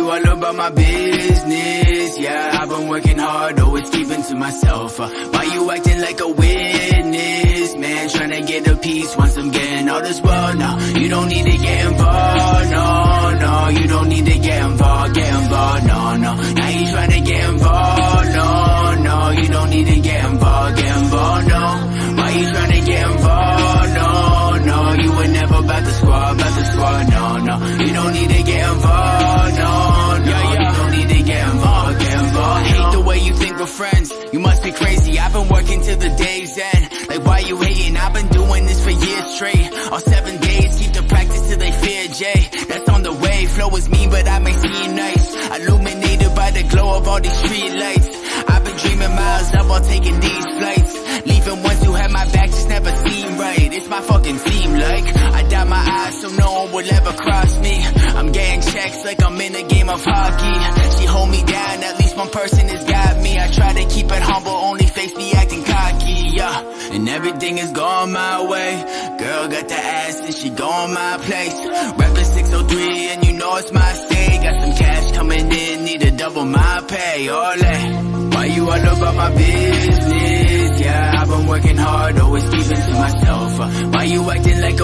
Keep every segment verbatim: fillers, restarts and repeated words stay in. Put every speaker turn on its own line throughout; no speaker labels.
you all about my business? Yeah, I've been working hard, always keeping to myself. uh, Why you acting like a witness? Man, tryna get a piece once I'm getting all this world. No, you don't need to get involved. No, no, you don't need to get involved. Get involved, no, no. Now you tryna get involved. No, no, you don't need to get involved. Get involved, no. Why you tryna get involved? No, no, you were never about the squad, about the squad. No, no, you don't need to get involved. No, no, yeah, yeah. You don't need to get involved. Get involved. I hate the way you think we're friends. You must be crazy. I've been working till the day's end. Like, why you hating? I've been doing this for years straight. All seven days, keep the practice till they fear Jay. That's on the way. Flow is mean, but I may seem nice. Illuminated by the glow of all these street lights. I've been dreaming miles up while taking these flights. Leaving ones who had my back just never seemed right. It's my fucking theme, like I dot my eyes so no one will ever cross me. I'm getting checks like I'm in a game of hockey. She hold me down, at least one person has got me. I try to keep it humble, only face me acting cocky, yeah. And everything is going my way. Girl got the ass and she going my place. Rapping six oh three and you know it's my state. Got some cash coming in, need to double my pay, ole. Why you all about my business? Yeah, I've been working hard, always keeping to myself. uh, Why you acting like a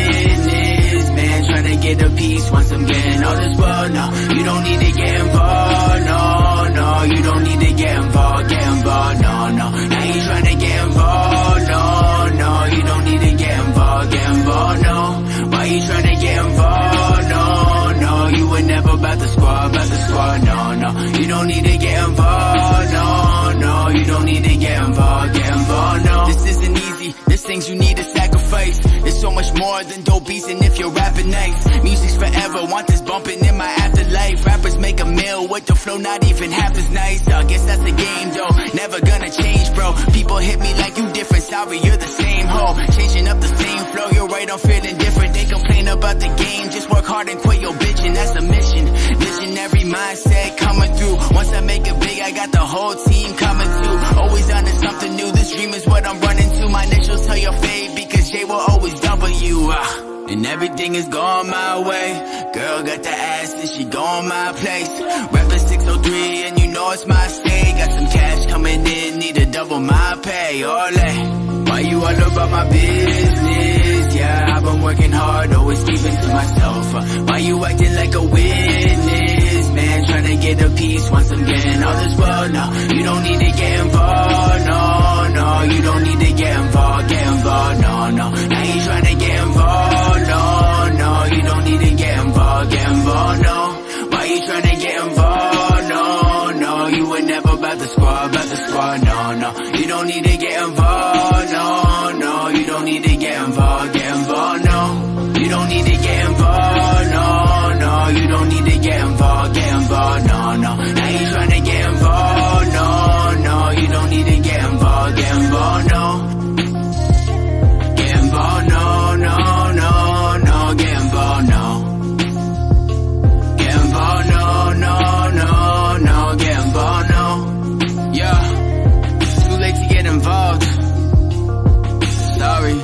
witness? Man, tryna get a piece once I'm getting all this world. No, you don't need to get involved. No, no, you don't need to get involved. Get involved, no, no. Now you tryna get involved. No, no, you don't need to get involved. Get involved, no. Why you tryna get involved? No, no, you were never about the squad, about the squad. No, no, you don't need to get involved. No, no, you don't need to get involved. Get involved, no. This isn't easy, there's things you need to sacrifice. There's so much more than dope beats, and if you're rapping nice, music's forever, want this bumping in my afterlife. Rappers make a meal with the flow, not even half as nice. I guess that's the game though, never gonna change, bro. People hit me like you different, sorry, you're the same hoe. Changing up the same flow, you're right, I'm feeling different. They complain about the game, just work hard and quit your bitching, that's a mission. Visionary mindset coming through. Once I make it big, I got the whole team coming through. Always on to something new, this dream is what I'm running to. My initials tell your fade, because J will always W. uh, And everything is going my way. Girl got the ass and she going my place. Rapping six oh three and you know it's my state. Got some cash coming in, need to double my pay, ole. Why you all about my business? Yeah, I've been working hard, always keeping to myself. uh, Why you acting like a witness? Man, tryna get a piece once I'm getting all this world. No, you don't need to get involved. No, no, you don't need to get involved. Get involved, no, no. Now you tryna get involved. No, no, you don't need to get involved. Get involved, no. Why you tryna get involved? No, no, you were never about the squad, about the squad. No, no, you don't need to get involved. No, no, you don't need to get involved. Get involved, no. You don't need to get involved. No, no, you don't need to get involved. Get involved, no, no. Now you tryna get involved. No, no, you don't need to get involved. Get involved, no. Get involved, no, no, no, no. Get involved, no. Get involved, no, no, no, no. Get involved, no. Yeah, too late to get involved. Sorry.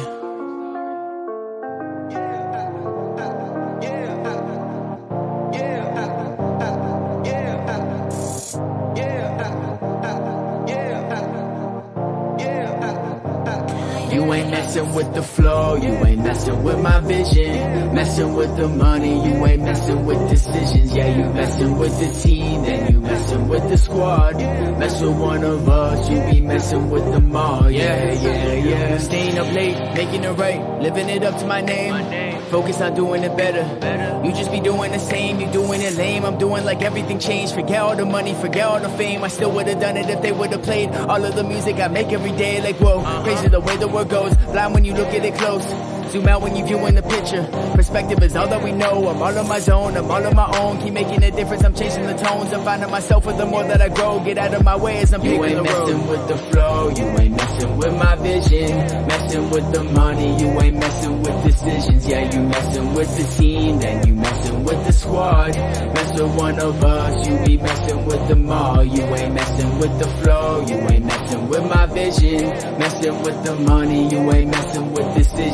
You ain't messing with the flow, you ain't messing with my vision. Messing with the money, you ain't messing with decisions. Yeah, you messing with the team, then you messing with the squad. Mess with one of us, you be messing with them all. Yeah, yeah, yeah. Staying up late, making it right, living it up to my name. Focus on doing it better. You just be doing the same, you doing it lame. I'm doing like everything changed. Forget all the money, forget all the fame. I still would've done it if they would've played all of the music I make every day. Like whoa, crazy the way the world goes. Blind when you look at it close. Zoom out when you viewing the picture. Perspective is all that we know. I'm all on my zone, I'm all on my own. Keep making a difference, I'm chasing the tones. I'm finding myself with the more that I grow. Get out of my way as I'm picking the road. You ain't messing with the flow, you ain't messing with my vision. Messing with the money, you ain't messing with decisions. Yeah, you messing with the team, then you messing with the squad. Mess with one of us, you be messing with them all. You ain't messing with the flow, you ain't messing with my vision. Messing with the money, you ain't messing with decisions. Yeah,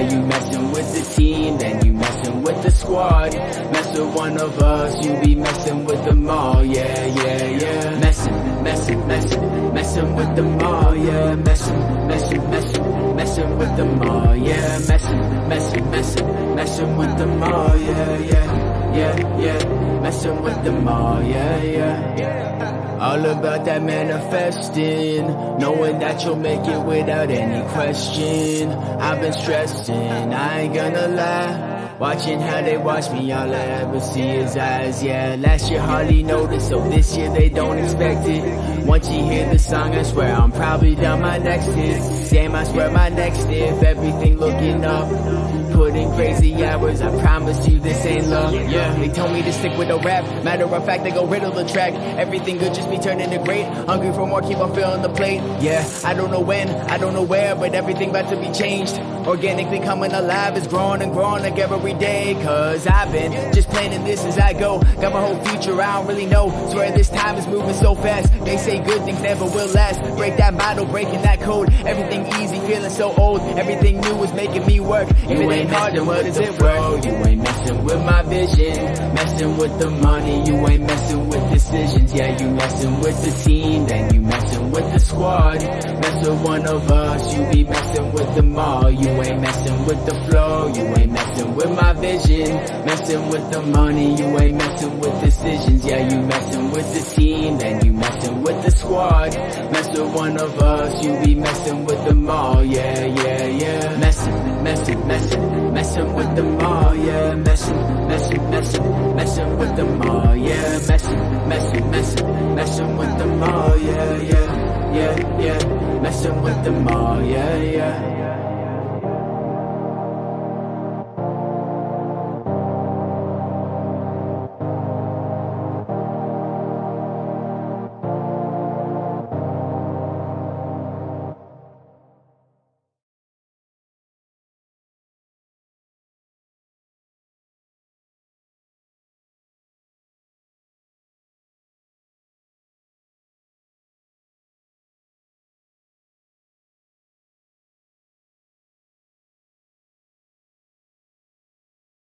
Yeah, you messing with the team, then you messing with the squad. Mess with one of us, you be messing with them all. Yeah, yeah, yeah. Messing, messing, messing, messing with them all. Yeah, messing, messing, messing, messing with them all. Yeah, messing, messing, messing, messing with them all. Yeah, yeah, yeah, yeah. Messing with them all. Yeah, yeah. All about that manifesting, knowing that you'll make it without any question. I've been stressing, I ain't gonna lie, watching how they watch me, all I ever see is eyes. Yeah, last year hardly noticed, so this year they don't expect it. Once you hear the song, I swear I'm probably done my next hit. Damn, I swear my next if everything looking up. Put in crazy hours, I promise you this ain't luck. Yeah, they told me to stick with the rap, matter of fact they go riddle the track. Everything good just be turning to great, hungry for more, keep on filling the plate. Yeah, I don't know when, I don't know where, but everything about to be changed. Organically coming alive, it's growing and growing like every day. Cause I've been just planning this as I go, got my whole future, I don't really know. Swear this time is moving so fast, they say good things never will last. Break that model, breaking that code, everything easy, feeling so old. Everything new is making me work. If it ain't hard, then what is it worth? You ain't messing with my vision, messing with the money. You ain't messing with decisions. Yeah, you messing with the team, then you messing with the squad. Mess with one of us, you be messing with them all. You ain't messing with the flow, you ain't messing with my vision. Messing with the money, you ain't messing with decisions. Yeah, you messing with the team, then you messing with the squad. Mess with one of us, you be messing with them all. Yeah, yeah, yeah. Messing, messing, messing, messing with them all. Yeah, messing, messing, messing, messing with them all. Yeah, messing.